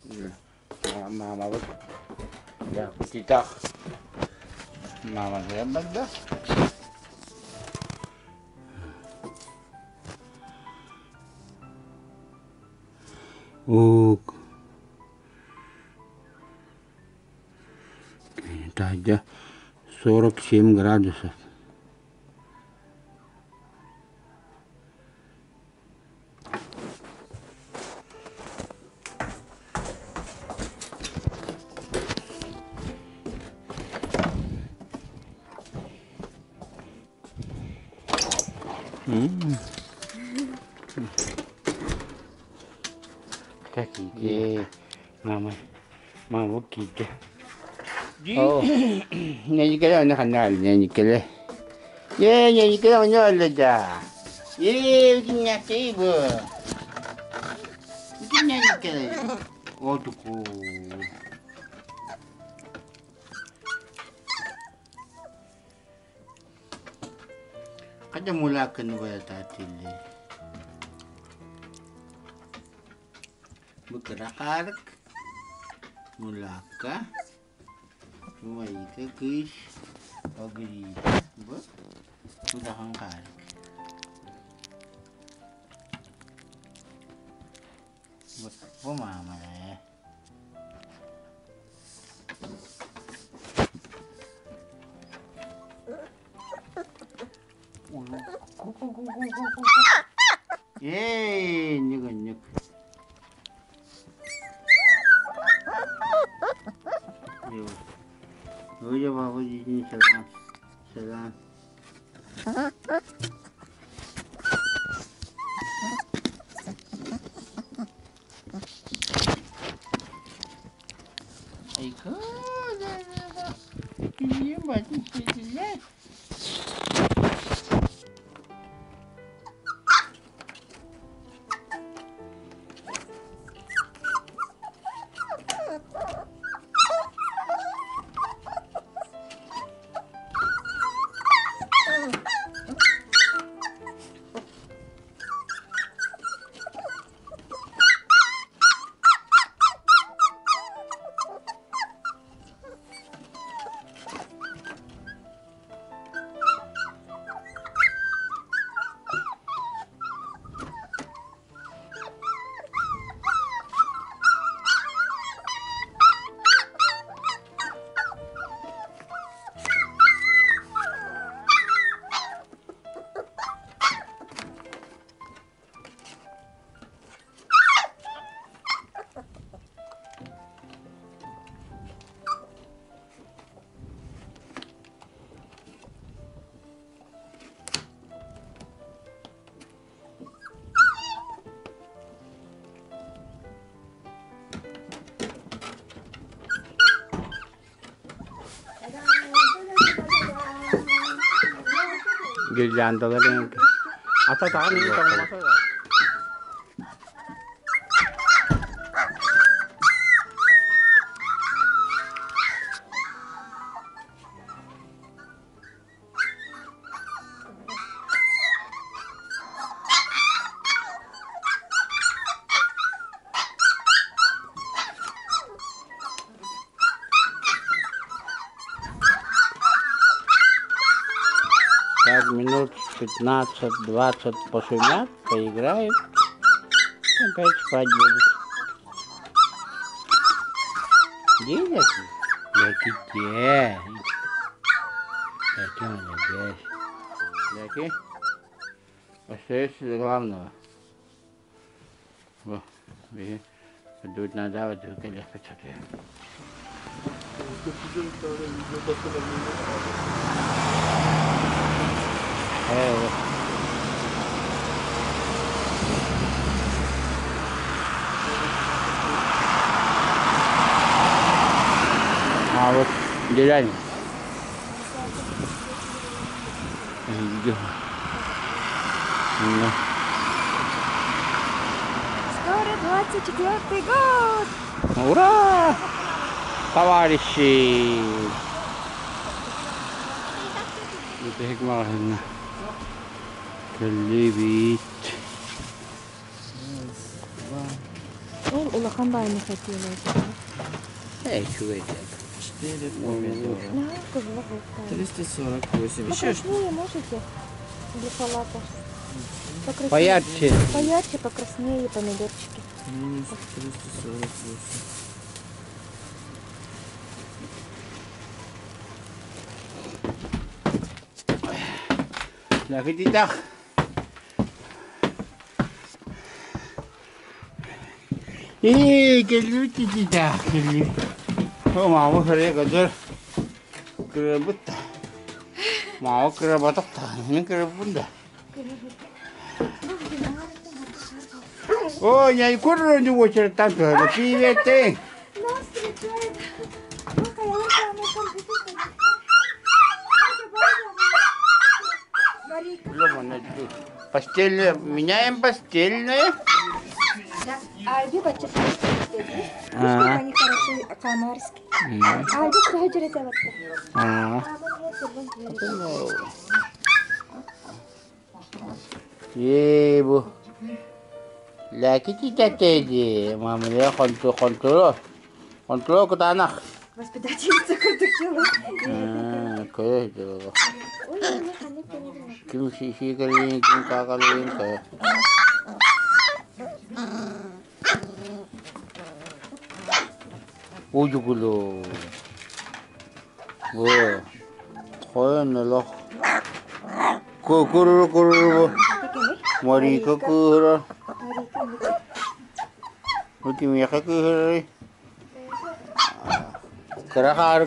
Mama вот. Да, птица. Мама гребет, да? О, это 47 градусов. Какие мама кики. О, я никогда не канал, я никогда. Я никогда не олда. Я не тейбу. Я никогда. Вот такой. Kada mula ka na ba tatili? Magkarakarak. Mula ka. May ka guys. Pag-rita. Ba? Mula kang karak. Ba't pumama na eh? Yeay, nyuk. Yo, udah bawa di sini salam. Aiko, ini batin sedikit. Gilyando ka rin. Ata takan yung itong masaya. Минут 15-20 пошумят, поиграют, опять спать будут. Где Яки молодец. Яки, остается до главного. Во, видишь, подуть надо, вот только легко что-то. А вот деревня. Скоро 24-й год! Ура! Товарищи! Это хикмарно. Любить. улахан да не хотела. Чувак. 4 помидора. Да, круглая вот. 348. Еще что? Покраснее можете для салата. Покраснее. Поярче. Поярче, покраснее помидорчики. Минус 348. Nakikita. Geliyor tita. Geliyor. Mau saya kejar kerebut. Mau kerebut tak? Ini kerebut dah. Oh, nyai kurang juga cerita tu. Tapi bete. Нас встречает. Ну, конечно, мы там Марика. Belum mana tu. Pastel, menyaem pastelnya. Альби бачча они хорошие камарские. Альби схожу рецепт. Ye bu. Laki kita tadi, mama dia kontrol ke tanah. Воспитательница контактила. Kaya itu. Ой, я ханек не Kim sisi kali, kim kakalin kaya. Uju gulo. Oh, kaya nalo. Kurur. Mari kurur. Mungkin mereka kurur. Kerakar.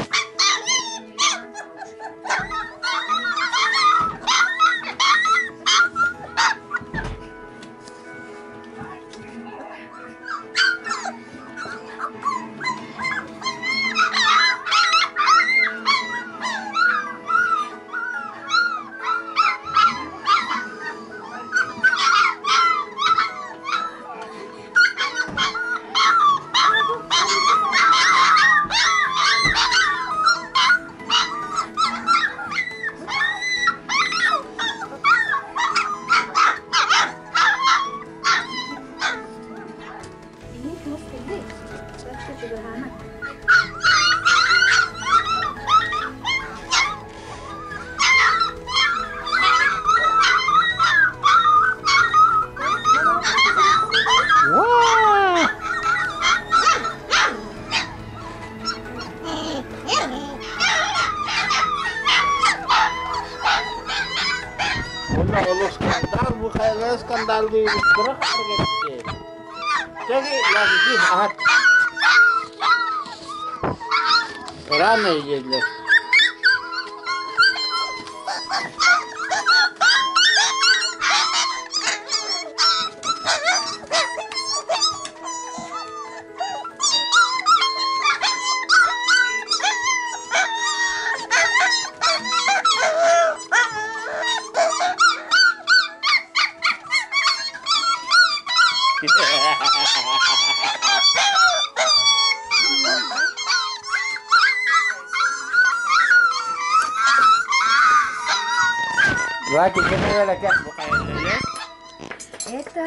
Kalau skandal di gerak gitu. Jadi lagi jihad. Ramai jadi. Вадик, это лаки букайнле. Это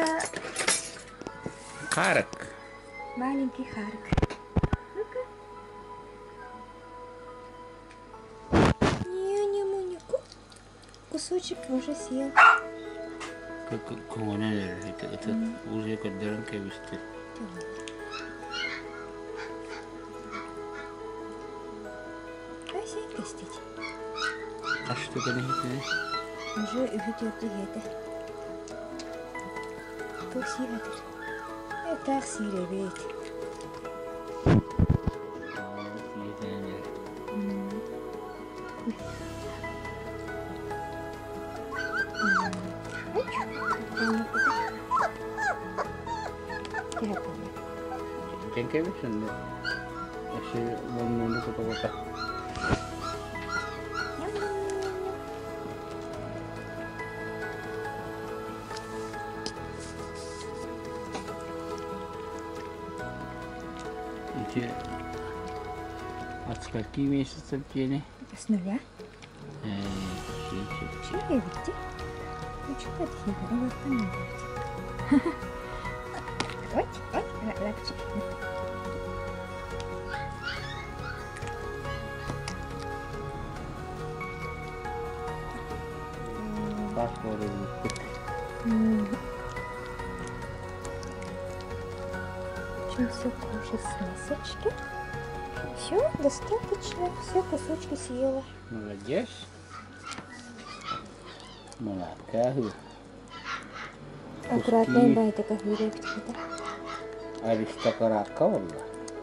Харак. маленький харк. Ну-ка. Не-не-мунику. Кусочек уже съел. Как он это уже как дранка вистер. Ай, сядь костить. А что это не Уже видеоты это. Тусиратыр. Это сиребет. Тенке бишен. Если он не купил. От скольки месяцев пели? С нуля? Чуть-чуть. Чего я видите? Ну что ты не говорила, там не видите. Ой, ой, Лапчик. Баш оружие. Очень все кушать с мисочки. Все, достаточно. Все кусочки съела. Молодец. Молодка. Аккуратно и бай такая веревочка, да? Аристократка валла.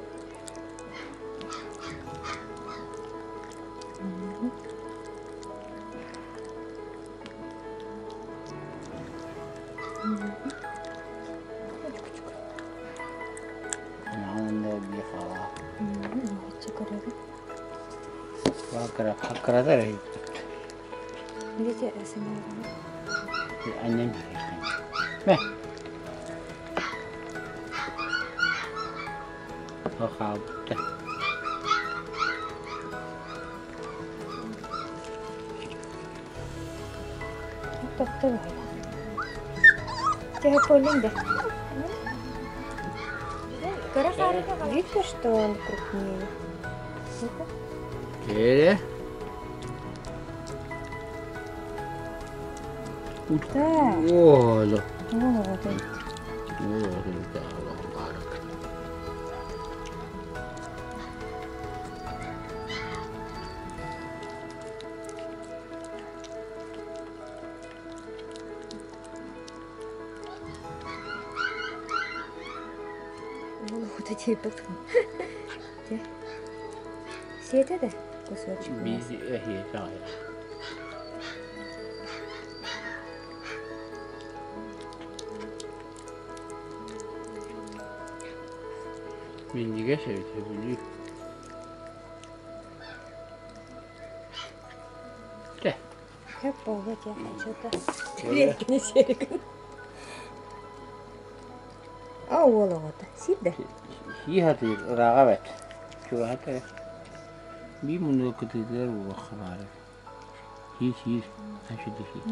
Hakkarada rahit. Видите, rasanya. Annen. Meh. Khawta. Топты var. Тебе Полинда. Видно, что он крупнее? Kere. Да. Oğlum. Вот. Oğlum da Allah barak. Вот эти потом. Все это, да? Кусочек. Biz ehiyet Mindige sevdi. De. Hep balık ya. Что-то. Редкий серик. А олоғыда. Сиді. Хиhatır rağbet. Şu hatta bir münakatılar bu xabarı. Hiç. Taşıdı hiç.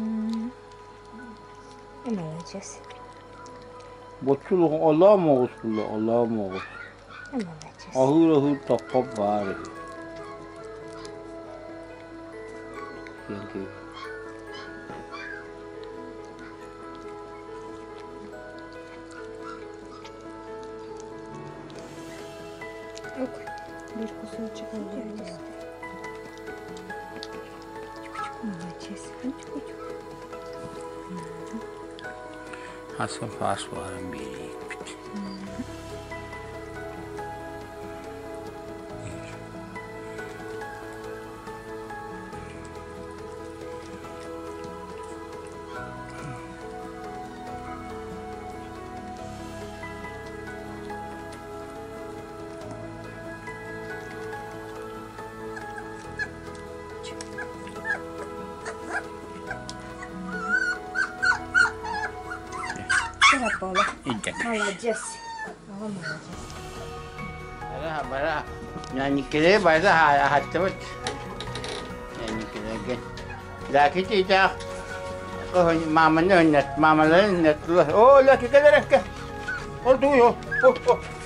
Молодец. Botçuluk Allah mı olsun Allah mı olsun. Молодец. Ahır takkap var. Çünkü Ок. Bir кусочек взять. Молодец. Hasan fas varım bir. Пола. İnce. Молодец. Молодец. Bara yani kire bayda hatta bak. Yani kire gel. Lakin tidak kau mama net mama lain net. Oh laki kadar ke. Oh tu yo. Oh.